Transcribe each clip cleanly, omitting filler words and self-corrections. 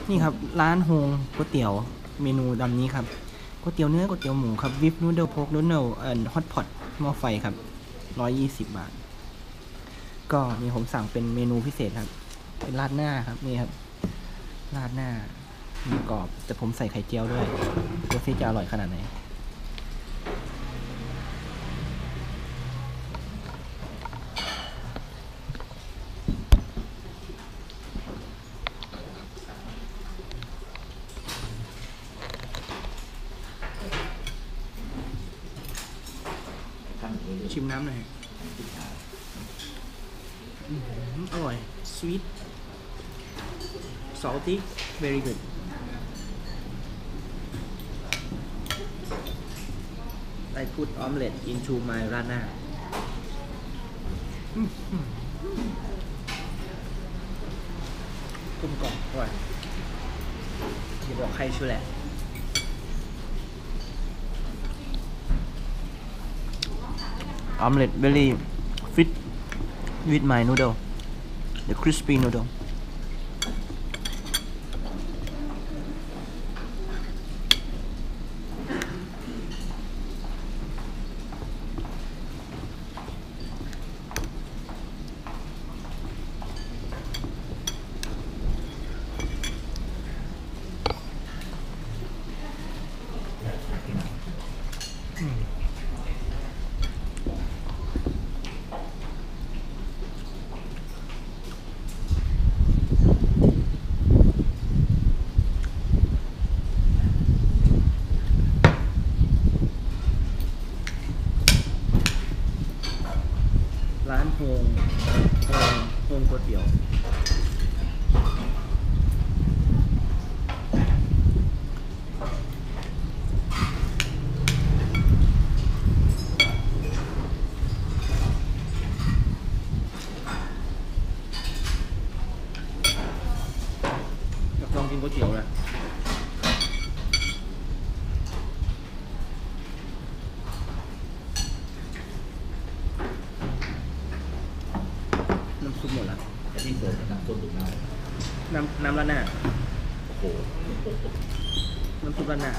นี่ครับร้านโฮงก๋วยเตี๋ยวเมนูดำนี้ครับก๋วยเตี๋ยวเนื้อก๋วยเตี๋ยวหมูครับวิปนูเดิลโพกนูเดิลฮอตพอตหม้อไฟครับ120 บาทก็นี่ผมสั่งเป็นเมนูพิเศษครับเป็นราดหน้าครับนี่ครับราดหน้าหมูกรอบแต่ผมใส่ไข่เจียวด้วยดูซิจะอร่อยขนาดไหนชิมน้ำหน่อยอร่อย sweet salty very good I put omelette into my ราดหน้ากลมกล่อมอร่อยอย่าบอกใครชัวร์แหละomelette very fit with my noodle the crispy noodleร้านโฮงก๋วยเตี๋ยวอยากลองกินก๋วยเตี๋ยวนะน้ำซุปหมดแล้วที่เสิร์ฟน้ำซุปหรือน้ำราดหน้าโอ้โหน้ำซุปราดหน้า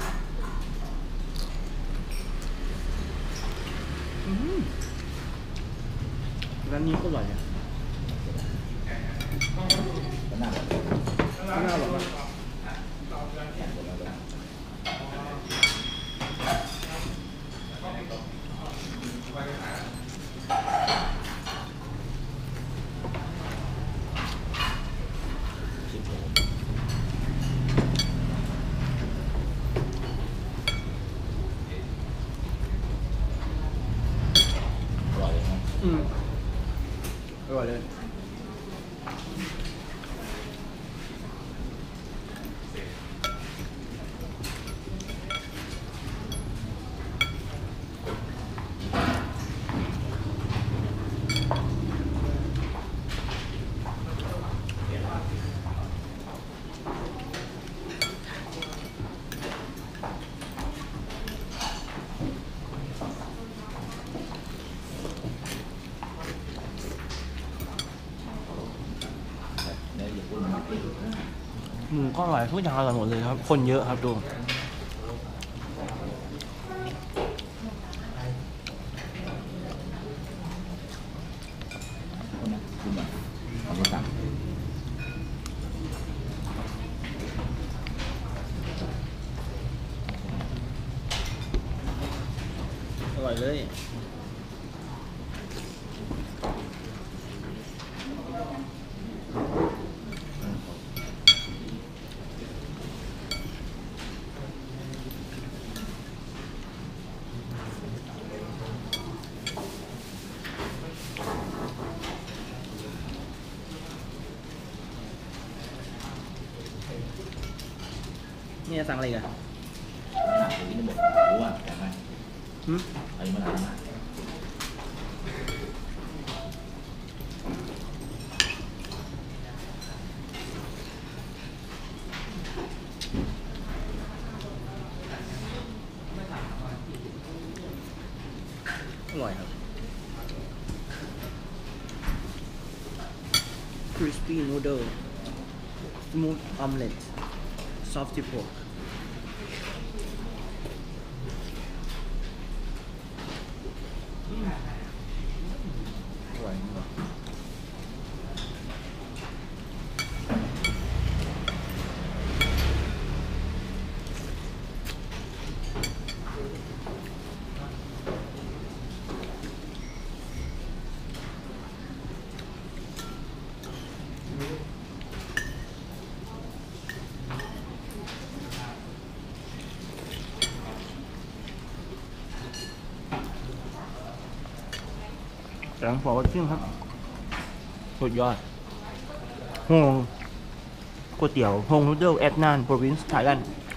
ร้านนี้ก็อร่อยนะน่าน่าอร่อยมากอร่อยเลยหมูก็อร่อยทุกอย่างอร่อยหมดเลยครับคนเยอะครับดูอร่อยเลยนี่จะสั่งอะไรกันนี่บอกรู้ว่าแต่ไหมอะไรมาแล้วนะอร่อยครับ crispy noodle smooth omelette ซอฟต์16อร่อยมากหลังฟอร์จิ้มครับสุดยอดฮงก๋วยเตี๋ยวฮงนูเดิลแอดนานโปรวินซ์ไทยแลนด์